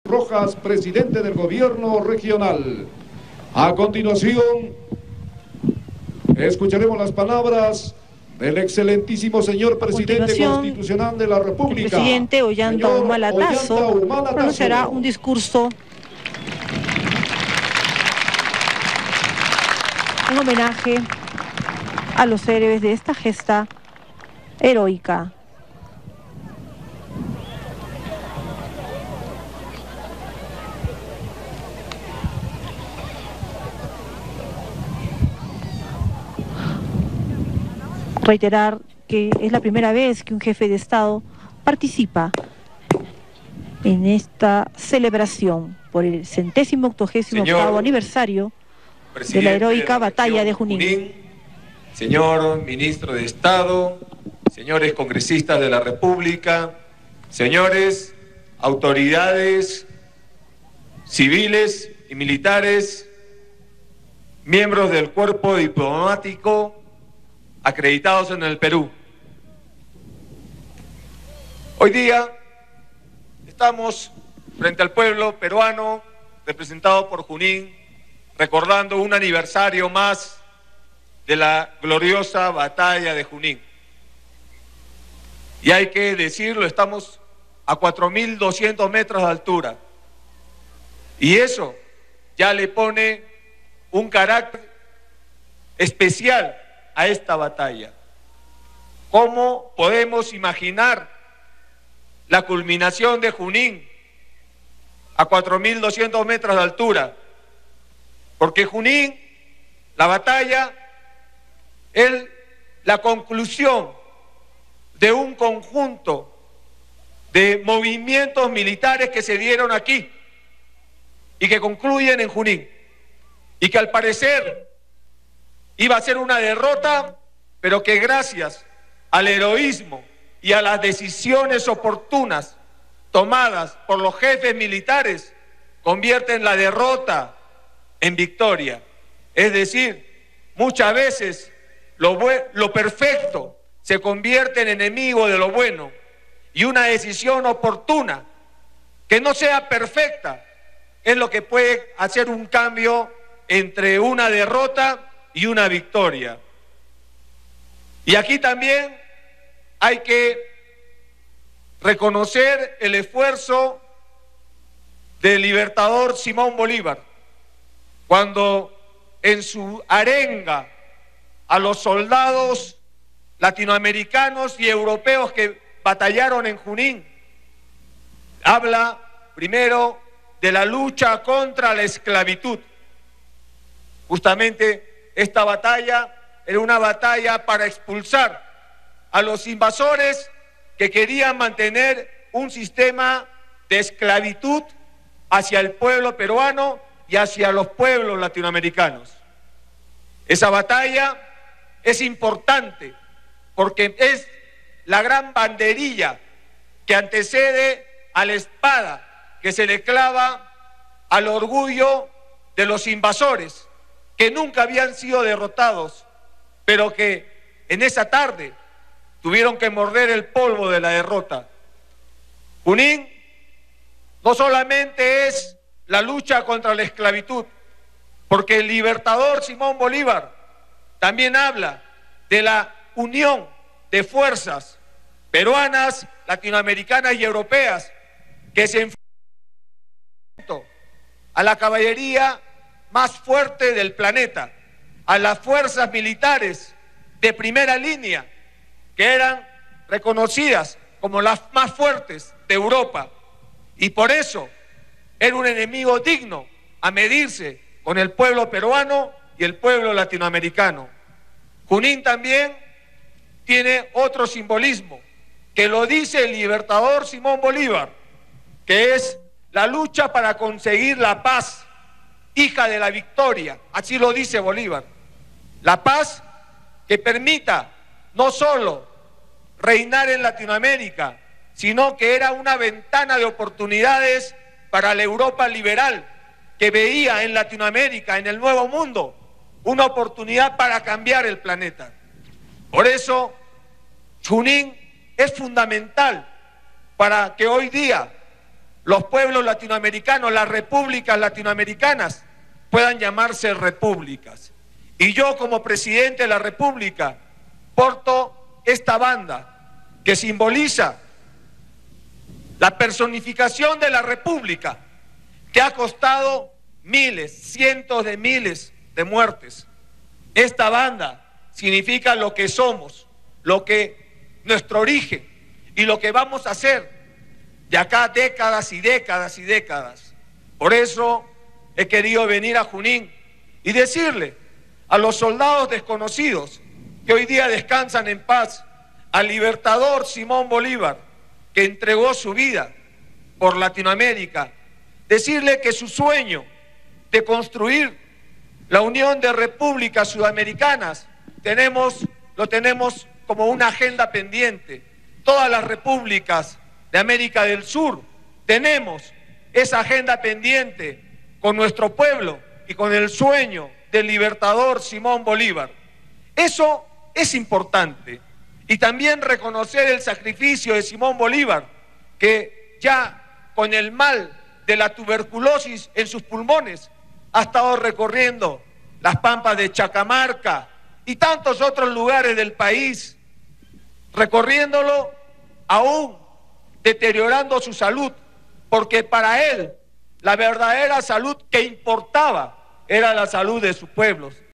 Rojas, presidente del gobierno regional. A continuación, escucharemos las palabras del excelentísimo señor presidente constitucional de la República. El presidente Ollanta Humala Tazo pronunciará un discurso en homenaje a los héroes de esta gesta heroica. Reiterar que es la primera vez que un jefe de Estado participa en esta celebración por el 188º aniversario de la heroica batalla de Junín. Señor ministro de Estado, señores congresistas de la República, señores autoridades civiles y militares, miembros del cuerpo diplomático acreditados en el Perú. Hoy día estamos frente al pueblo peruano representado por Junín, recordando un aniversario más de la gloriosa batalla de Junín. Y hay que decirlo, estamos a 4.200 metros de altura. Y eso ya le pone un carácter especial a esta batalla. ¿Cómo podemos imaginar la culminación de Junín a 4.200 metros de altura? Porque Junín, la batalla, es la conclusión de un conjunto de movimientos militares que se dieron aquí y que concluyen en Junín, y que al parecer iba a ser una derrota, pero que gracias al heroísmo y a las decisiones oportunas tomadas por los jefes militares, convierten la derrota en victoria. Es decir, muchas veces lo perfecto se convierte en enemigo de lo bueno, y una decisión oportuna que no sea perfecta es lo que puede hacer un cambio entre una derrota y una victoria. Y aquí también hay que reconocer el esfuerzo del libertador Simón Bolívar, cuando en su arenga a los soldados latinoamericanos y europeos que batallaron en Junín, habla primero de la lucha contra la esclavitud. Justamente esta batalla era una batalla para expulsar a los invasores que querían mantener un sistema de esclavitud hacia el pueblo peruano y hacia los pueblos latinoamericanos. Esa batalla es importante porque es la gran banderilla que antecede a la espada que se le clava al orgullo de los invasores, que nunca habían sido derrotados, pero que en esa tarde tuvieron que morder el polvo de la derrota. Junín no solamente es la lucha contra la esclavitud, porque el libertador Simón Bolívar también habla de la unión de fuerzas peruanas, latinoamericanas y europeas que se enfrentan a la caballería más fuerte del planeta, a las fuerzas militares de primera línea, que eran reconocidas como las más fuertes de Europa, y por eso era un enemigo digno a medirse con el pueblo peruano y el pueblo latinoamericano. Junín también tiene otro simbolismo, que lo dice el libertador Simón Bolívar, que es la lucha para conseguir la paz, hija de la victoria. Así lo dice Bolívar. La paz que permita no solo reinar en Latinoamérica, sino que era una ventana de oportunidades para la Europa liberal, que veía en Latinoamérica, en el Nuevo Mundo, una oportunidad para cambiar el planeta. Por eso, Junín es fundamental para que hoy día los pueblos latinoamericanos, las repúblicas latinoamericanas, puedan llamarse repúblicas. Y yo, como presidente de la República, porto esta banda que simboliza la personificación de la República, que ha costado miles, cientos de miles de muertes. Esta banda significa lo que somos, lo que nuestro origen y lo que vamos a hacer de acá décadas y décadas y décadas. Por eso he querido venir a Junín y decirle a los soldados desconocidos que hoy día descansan en paz, al libertador Simón Bolívar, que entregó su vida por Latinoamérica, decirle que su sueño de construir la Unión de Repúblicas Sudamericanas lo tenemos como una agenda pendiente. Todas las repúblicas de América del Sur tenemos esa agenda pendiente con nuestro pueblo y con el sueño del libertador Simón Bolívar. Eso es importante. Y también reconocer el sacrificio de Simón Bolívar, que ya con el mal de la tuberculosis en sus pulmones ha estado recorriendo las pampas de Chacamarca y tantos otros lugares del país, recorriéndolo aún deteriorando su salud, porque para él la verdadera salud que importaba era la salud de sus pueblos.